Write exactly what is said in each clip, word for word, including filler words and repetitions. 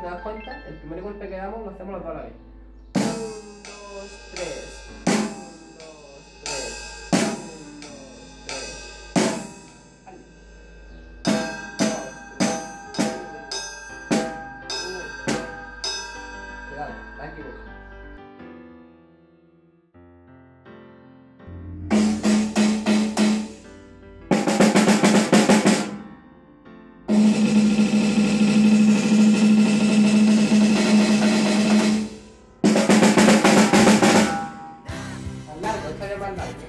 te das cuenta, el primer golpe que damos lo hacemos los dos a la vez. uno, dos, tres. uno, dos, tres. uno, dos, tres. Vale. Cuidado, está equivocado. Más largo, esta vez más largo.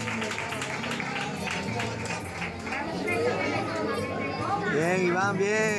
Bien, Iván, bien.